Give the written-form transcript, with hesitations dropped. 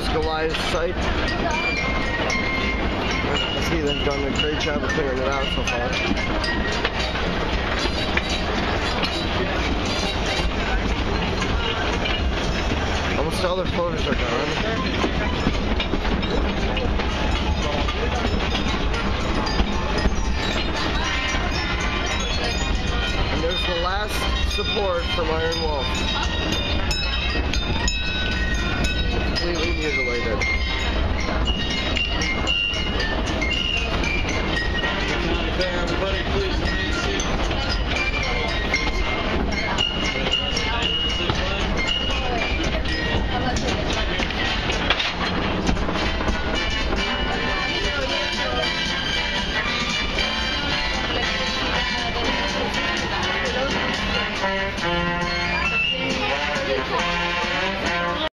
Goliath site. I see they've done a great job of clearing it out so far. Almost all their floaters are gone. And there's the last support from Iron Wolf.